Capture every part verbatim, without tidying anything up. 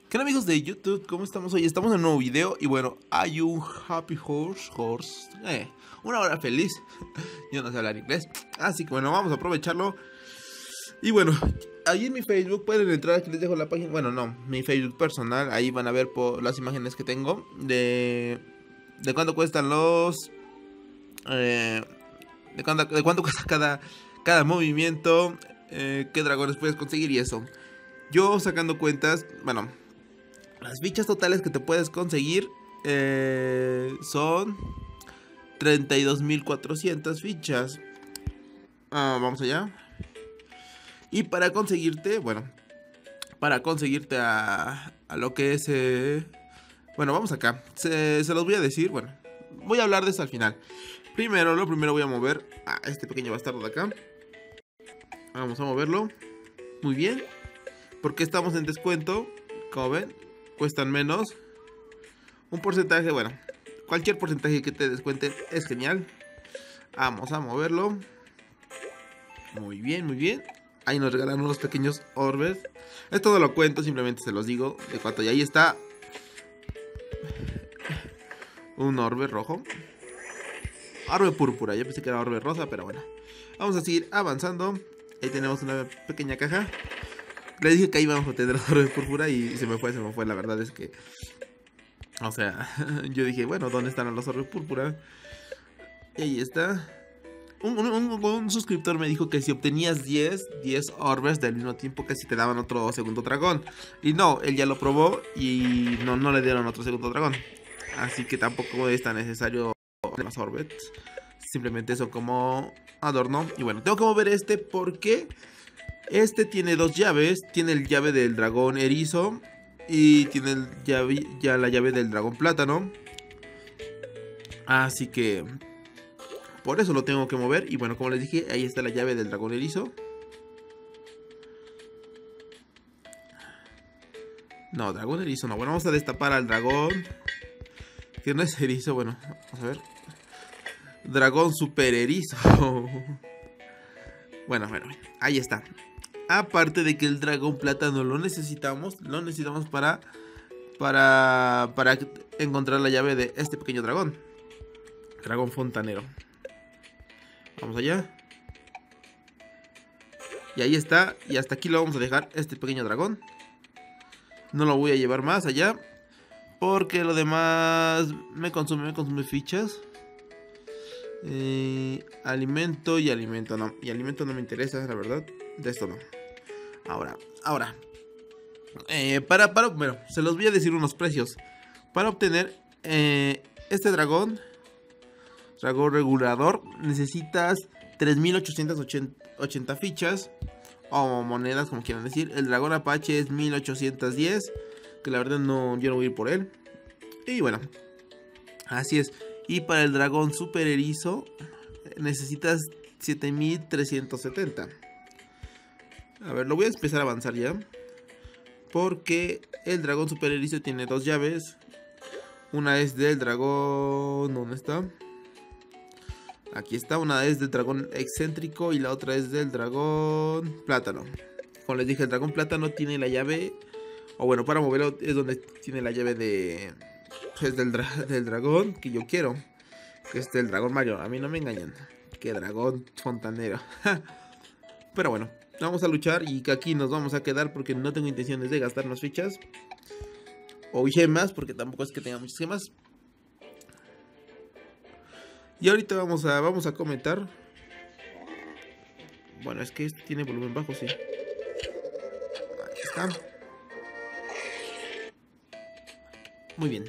¿Qué onda, amigos de YouTube? ¿Cómo estamos hoy? Estamos en un nuevo video y bueno, hay un Happy Horse, horse eh, una hora feliz. Yo no sé hablar inglés, así que bueno, vamos a aprovecharlo. Y bueno, ahí en mi Facebook pueden entrar, aquí les dejo la página. Bueno, no, mi Facebook personal, ahí van a ver por las imágenes que tengo de, de cuánto cuestan los... Eh, de, cuánto, de cuánto cuesta cada, cada movimiento, eh, qué dragones puedes conseguir y eso. Yo sacando cuentas, bueno, las fichas totales que te puedes conseguir eh, son treinta y dos mil cuatrocientas fichas. Ah, vamos allá. Y para conseguirte, bueno, para conseguirte a, a lo que es... Eh, bueno, vamos acá. Se, se los voy a decir, bueno, voy a hablar de eso al final. Primero, lo primero voy a mover a este pequeño bastardo de acá. Vamos a moverlo. Muy bien. Porque estamos en descuento, como ven, cuestan menos. Un porcentaje, bueno, cualquier porcentaje que te descuente es genial. Vamos a moverlo. Muy bien, muy bien. Ahí nos regalan unos pequeños orbes. Esto no lo cuento, simplemente se los digo de cuánto. Y ahí está un orbe rojo. Orbe púrpura, yo pensé que era orbe rosa, pero bueno. Vamos a seguir avanzando. Ahí tenemos una pequeña caja. Le dije que ahí vamos a tener orbe púrpura y se me fue, se me fue. La verdad es que... O sea, yo dije, bueno, ¿dónde están los orbes púrpura? Y ahí está. Un, un, un, un suscriptor me dijo que si obtenías diez, diez orbes del mismo tiempo, que si te daban otro segundo dragón. Y no, él ya lo probó y no, no le dieron otro segundo dragón. Así que tampoco es tan necesario más orbes. Simplemente son como adorno. Y bueno, tengo que mover este porque este tiene dos llaves. Tiene el llave del dragón erizo y tiene el llave, ya la llave del dragón plátano. Así que por eso lo tengo que mover. Y bueno, como les dije, ahí está la llave del dragón erizo. No, dragón erizo no. Bueno, vamos a destapar al dragón, que no es erizo. Bueno, vamos a ver. Dragón super erizo. Bueno, bueno, ahí está. Aparte de que el dragón plátano lo necesitamos. Lo necesitamos para Para, para encontrar la llave de este pequeño dragón. Dragón fontanero. Vamos allá. Y ahí está. Y hasta aquí lo vamos a dejar, este pequeño dragón. No lo voy a llevar más allá, porque lo demás me consume, me consume fichas. Eh, alimento y alimento no. Y alimento no me interesa, la verdad. De esto no. Ahora, ahora. Eh, para, para, bueno, se los voy a decir unos precios. Para obtener eh, este dragón, dragón regulador, necesitas tres mil ochocientas ochenta fichas o monedas, como quieran decir. El dragón apache es mil ochocientos diez, que la verdad no, yo no voy a ir por él. Y bueno, así es. Y para el dragón super erizo necesitas siete mil trescientos setenta. A ver, lo voy a empezar a avanzar ya, porque el dragón super erizo tiene dos llaves. Una es del dragón... ¿Dónde está? Aquí está. Una es del dragón excéntrico y la otra es del dragón plátano. Como les dije, el dragón plátano tiene la llave... O bueno, para moverlo es donde tiene la llave de... Pues del, dra del dragón que yo quiero. Que es del dragón Mario. A mí no me engañan. Que dragón fontanero. Pero bueno, vamos a luchar y que aquí nos vamos a quedar porque no tengo intenciones de gastarnos fichas o gemas, porque tampoco es que tenga muchas gemas. Y ahorita vamos a vamos a comentar. Bueno, es que este tiene volumen bajo, sí. Ahí está. Muy bien.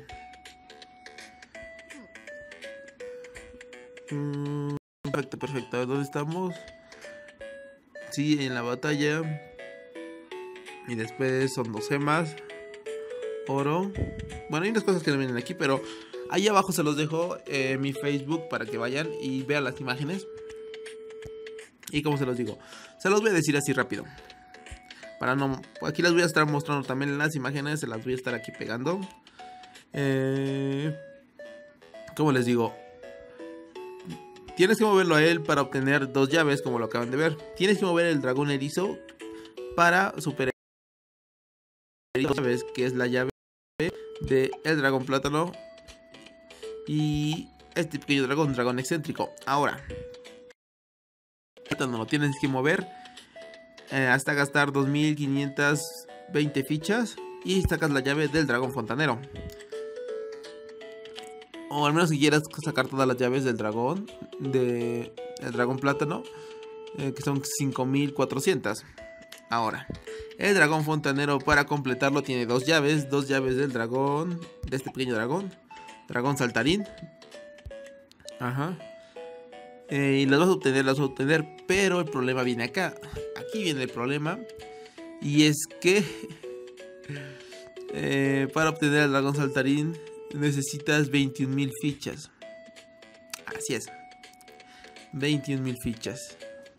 Mm, perfecto, perfecto. ¿Dónde estamos? Sí, en la batalla. Y después son dos gemas. Oro. Bueno, hay unas cosas que no vienen aquí, pero ahí abajo se los dejo eh, mi Facebook para que vayan y vean las imágenes. Y como se los digo, se los voy a decir así rápido. Para no... Aquí les voy a estar mostrando también las imágenes. Se las voy a estar aquí pegando. Eh, como les digo, tienes que moverlo a él para obtener dos llaves, como lo acaban de ver. Tienes que mover el dragón erizo para super llaves, que es la llave de el dragón plátano y este pequeño dragón, dragón excéntrico. Ahora, no lo tienes que mover eh, hasta gastar dos mil quinientas veinte fichas y sacas la llave del dragón fontanero. O al menos si quieras sacar todas las llaves del dragón, de el dragón plátano, eh, que son cinco mil cuatrocientas. Ahora, el dragón fontanero, para completarlo, tiene dos llaves, dos llaves del dragón, de este pequeño dragón, dragón saltarín. Ajá. Eh, y las vas a obtener, las vas a obtener, pero el problema viene acá. Aquí viene el problema. Y es que eh, para obtener el dragón saltarín necesitas veintiún mil fichas. Así es, veintiún mil fichas.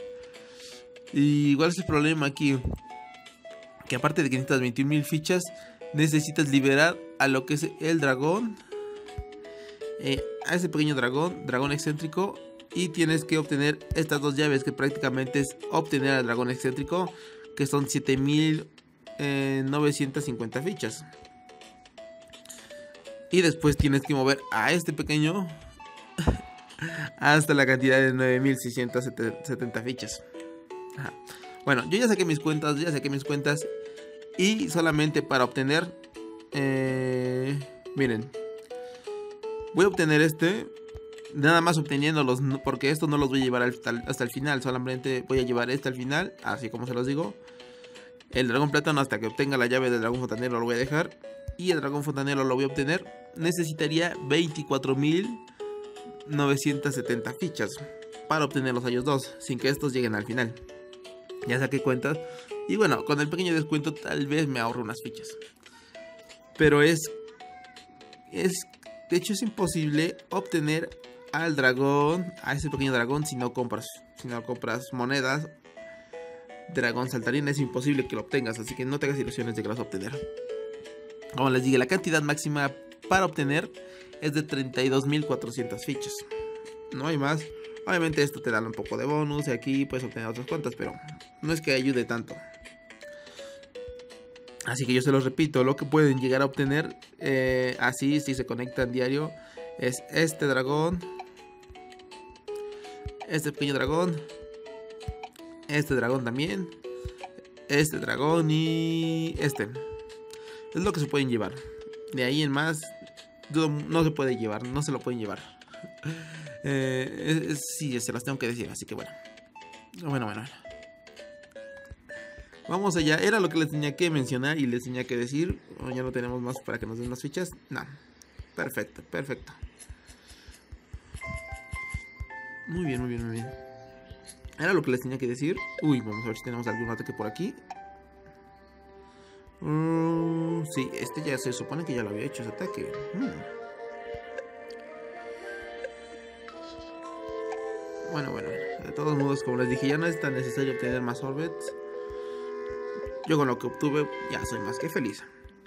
Y igual es el problema aquí, que aparte de que necesitas veintiún mil fichas, necesitas liberar a lo que es el dragón, eh, a ese pequeño dragón, dragón excéntrico. Y tienes que obtener estas dos llaves, que prácticamente es obtener al dragón excéntrico, que son siete mil novecientas cincuenta fichas. Y después tienes que mover a este pequeño hasta la cantidad de nueve mil seiscientas setenta fichas. Ajá. Bueno, yo ya saqué mis cuentas, ya saqué mis cuentas. Y solamente para obtener, eh, miren, voy a obtener este. Nada más obteniéndolos, porque esto no los voy a llevar hasta el, hasta el final. Solamente voy a llevar este al final, así como se los digo. El dragón plátano, hasta que obtenga la llave del dragón fontanero, lo voy a dejar. Y el dragón fontanero lo voy a obtener. Necesitaría veinticuatro mil novecientas setenta fichas para obtenerlos a ellos dos, sin que estos lleguen al final. Ya saqué cuentas. Y bueno, con el pequeño descuento tal vez me ahorro unas fichas. Pero es... es de hecho es imposible obtener al dragón, a ese pequeño dragón, si no compras, si no compras monedas. Dragón saltarín es imposible que lo obtengas, así que no te hagas ilusiones de que lo vas a obtener. Como les dije, la cantidad máxima para obtener es de treinta y dos mil cuatrocientas fichas. No hay más. Obviamente esto te da un poco de bonus y aquí puedes obtener otras cuantas, pero no es que ayude tanto. Así que yo se los repito, lo que pueden llegar a obtener eh, así si se conectan diario es este dragón, este pequeño dragón, este dragón también, este dragón y este. Es lo que se pueden llevar. De ahí en más no se puede llevar, no se lo pueden llevar. eh, es, sí, se las tengo que decir, así que bueno. Bueno, bueno. Vamos allá, era lo que les tenía que mencionar y les tenía que decir. Oh, ya no tenemos más para que nos den las fichas. No, perfecto, perfecto. Muy bien, muy bien, muy bien. Era lo que les tenía que decir. Uy, vamos a ver si tenemos algún ataque por aquí. uh, Sí, este ya se supone que ya lo había hecho ese ataque. hmm. Bueno, bueno, de todos modos, como les dije, ya no es tan necesario obtener más orbits. Yo con lo que obtuve ya soy más que feliz.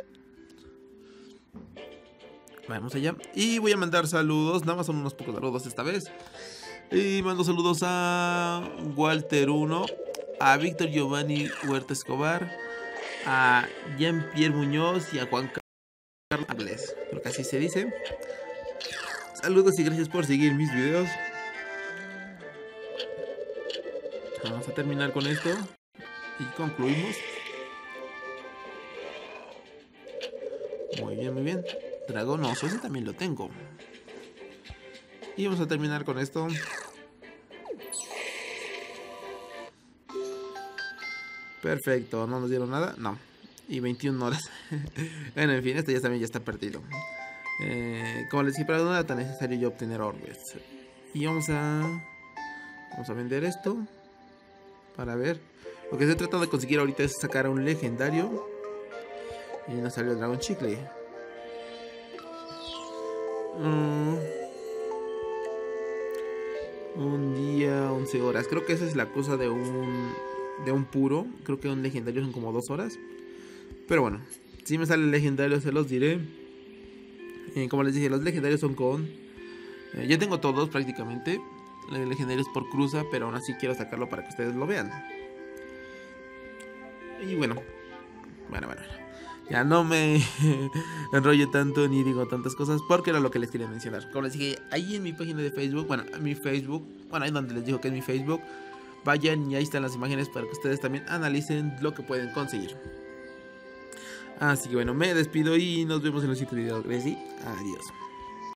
Vamos allá. Y voy a mandar saludos. Nada más son unos pocos saludos esta vez. Y mando saludos a Walter uno, a Víctor Giovanni Huerta Escobar, a Jean-Pierre Muñoz y a Juan Carlos Ángeles. Creo que así se dice. Saludos y gracias por seguir mis videos. Vamos a terminar con esto y concluimos. Muy bien, muy bien. Dragón oso, ese también lo tengo. Y vamos a terminar con esto. Perfecto, no nos dieron nada. No. Y veintiuna horas. Bueno, en fin, esto ya también ya está perdido. eh, Como les dije, para no era tan necesario yo obtener orbes. Y vamos a... Vamos a vender esto para ver. Lo que estoy tratando de conseguir ahorita es sacar a un legendario. Y nos salió el dragón chicle. Mm. Un día, once horas. Creo que esa es la cosa de un de un puro. Creo que un legendario son como dos horas. Pero bueno, si me sale el legendario se los diré. eh, Como les dije, los legendarios son con eh, ya tengo todos prácticamente. El legendario es por cruza, pero aún así quiero sacarlo para que ustedes lo vean. Y bueno, bueno, bueno ya no me enrollo tanto ni digo tantas cosas porque era lo que les quería mencionar. Como les dije, ahí en mi página de Facebook, bueno, en mi Facebook, bueno, ahí donde les digo que es mi Facebook, vayan y ahí están las imágenes para que ustedes también analicen lo que pueden conseguir. Así que bueno, me despido y nos vemos en los siguientes videos. Gracias y adiós.